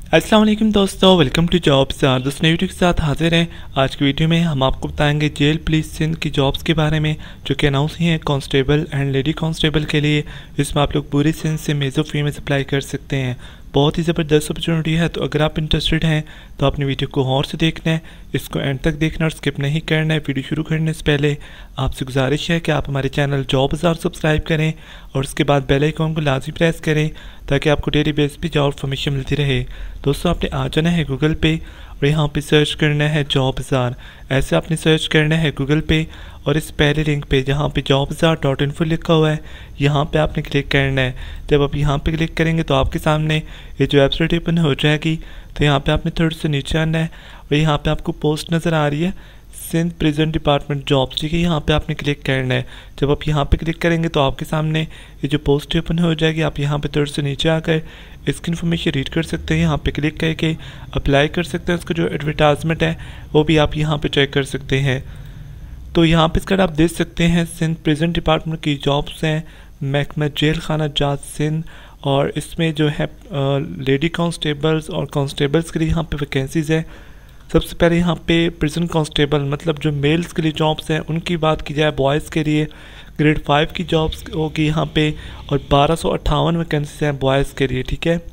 अस्सलाम वालेकुम दोस्तों, वेलकम टू जॉब्स। दोस्त नई वीडियो के साथ हाजिर हैं। आज की वीडियो में हम आपको बताएंगे जेल पुलिस सिंध की जॉब्स के बारे में जो कि अनाउंस हुई हैं कांस्टेबल एंड लेडी कांस्टेबल के लिए। इसमें आप लोग पूरी सिंध से मेज़ो फीमेल्स अप्लाई कर सकते हैं। बहुत ही ज़बरदस्त अपॉर्चुनिटी है, तो अगर आप इंटरेस्टेड हैं तो अपनी वीडियो को गौर से देखना है, इसको एंड तक देखना और स्किप नहीं करना है। वीडियो शुरू करने से पहले आपसे गुजारिश है कि आप हमारे चैनल जॉब बाज़ार सब्सक्राइब करें और उसके बाद बेल आइकॉन को लाजमी प्रेस करें ताकि आपको डेली बेस पे जॉब इन्फॉर्मेशन मिलती रहे। दोस्तों, आपने आ जाना है गूगल पे और यहाँ पे सर्च करना है जॉब बाज़ार। ऐसे आपने सर्च करना है गूगल पे और इस पहले लिंक पे जहाँ पे jobbazaar.info लिखा हुआ है यहाँ पे आपने क्लिक करना है। जब आप यहाँ पे क्लिक करेंगे तो आपके सामने ये जो वेबसाइट ओपन हो जाएगी। तो यहाँ पे आपने थोड़ा सा नीचे आना है और यहाँ पे आपको पोस्ट नज़र आ रही है सिंध प्रिजन डिपार्टमेंट जॉब्स, ठीक है। यहाँ पे आपने क्लिक करना है। जब आप यहाँ पे क्लिक करेंगे तो आपके सामने ये जो पोस्ट ओपन हो जाएगी। आप यहाँ पे थोड़ा से नीचे आकर इसकी इन्फॉर्मेशन रीड कर सकते हैं। यहाँ पे क्लिक करके अप्लाई कर सकते हैं। उसका जो एडवर्टाइजमेंट है वो भी आप यहाँ पे चेक कर सकते हैं। तो यहाँ पे इसका आप देख सकते हैं सिंध प्रिजन डिपार्टमेंट की जॉब्स हैं, महकमा जेल खाना जात सिंध। और इसमें जो है लेडी कांस्टेबल्स और कांस्टेबल्स के लिए यहाँ पे वैकेंसीज़ है। सबसे पहले यहाँ पे प्रिजन कांस्टेबल मतलब जो मेल्स के लिए जॉब्स हैं उनकी बात की जाए, बॉयज़ के लिए ग्रेड 5 की जॉब्स होगी यहाँ पे और 1258 वैकेंसीज हैं बॉयज़ के लिए, ठीक है।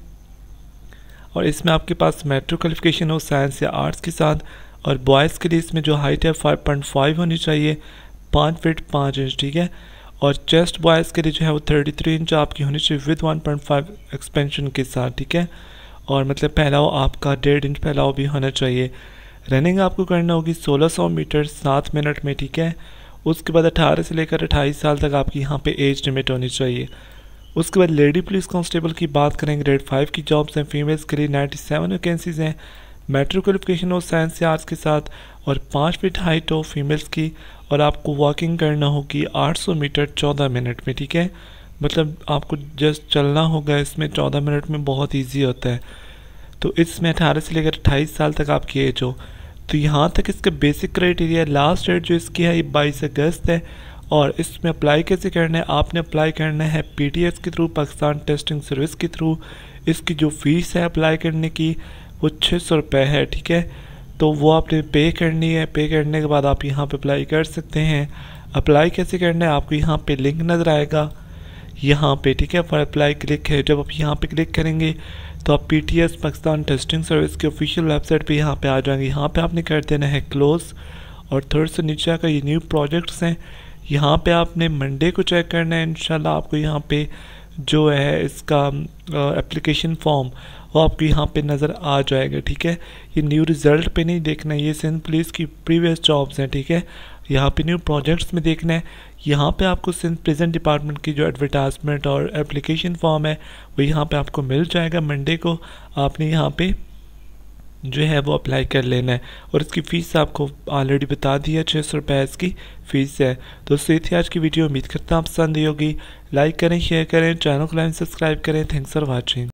और इसमें आपके पास मेट्रो क्वालिफिकेशन हो साइंस या आर्ट्स के साथ। और बॉयज़ के लिए इसमें जो हाइट है 5.5 होनी चाहिए, 5 फीट 5 इंच, ठीक है। और चेस्ट बॉयज़ के लिए जो है वो 33 इंच आपकी होनी चाहिए विद 1.5 एक्सपेंशन के साथ, ठीक है। और मतलब फैलाव आपका 1.5 इंच फैलाव भी होना चाहिए। रनिंग आपको करना होगी 1600 मीटर 7 मिनट में, ठीक है। उसके बाद 18 से लेकर 28 साल तक आपकी यहाँ पे एज लिमिट होनी चाहिए। उसके बाद लेडी पुलिस कांस्टेबल की बात करें, ग्रेड 5 की जॉब्स हैं। फीमेल्स के लिए 97 वैकेंसीज़ हैं। मेट्रो क्वालिफिकेशन हो साइंस या आर्ट्स के साथ और 5 फीट हाइट हो फीमेल्स की। और आपको वॉकिंग करना होगी 800 मीटर 14 मिनट में, ठीक है। मतलब आपको जस्ट चलना होगा इसमें 14 मिनट में, बहुत इजी होता है। तो इसमें 18 से लेकर 28 साल तक आपकी एज हो। तो यहाँ तक इसका बेसिक क्राइटेरिया। लास्ट डेट जो इसकी है ये 22 अगस्त है। और इसमें अप्लाई कैसे करना है, आपने अप्लाई करना है PTS के थ्रू, पाकिस्तान टेस्टिंग सर्विस के थ्रू। इसकी जो फ़ीस है अप्लाई करने की वो 600 रुपये है, ठीक है। तो वो आपने पे करनी है। पे करने के बाद आप यहाँ पे अप्लाई कर सकते हैं। अप्लाई कैसे करना है, आपको यहाँ पे लिंक नज़र आएगा यहाँ पे, ठीक है। फॉर अप्लाई क्लिक है। जब आप यहाँ पे क्लिक करेंगे तो आप PTS पाकिस्तान टेस्टिंग सर्विस के ऑफिशियल वेबसाइट पे यहाँ पे आ जाएंगे। यहाँ पे आपने कर देना है क्लोज़ और थोड़ा सा नीचे आकर ये न्यू प्रोजेक्ट्स हैं, यहाँ पे आपने मंडे को चेक करना है। इंशाल्लाह आपको यहाँ पे जो है इसका एप्लीकेशन फॉर्म वो आपको यहाँ पे नज़र आ जाएगा, ठीक है। ये न्यू रिज़ल्ट पे नहीं देखना है, ये सिंध पुलिस की प्रीवियस जॉब्स हैं, ठीक है। यहाँ पे न्यू प्रोजेक्ट्स में देखना है। यहाँ पे आपको सिंध प्रिजन डिपार्टमेंट की जो एडवर्टाइजमेंट और एप्लीकेशन फॉर्म है वो यहाँ पे आपको मिल जाएगा। मंडे को आपने यहाँ पे जो है वो अप्लाई कर लेना है। और इसकी फ़ीस आपको ऑलरेडी बता दी है, 600 रुपये इसकी फ़ीस है। दोस्तों, ये थी आज की वीडियो। उम्मीद करता हूँ पसंद आई होगी। लाइक करें, शेयर करें, चैनल को लाइन सब्सक्राइब करें। Thanks for watching.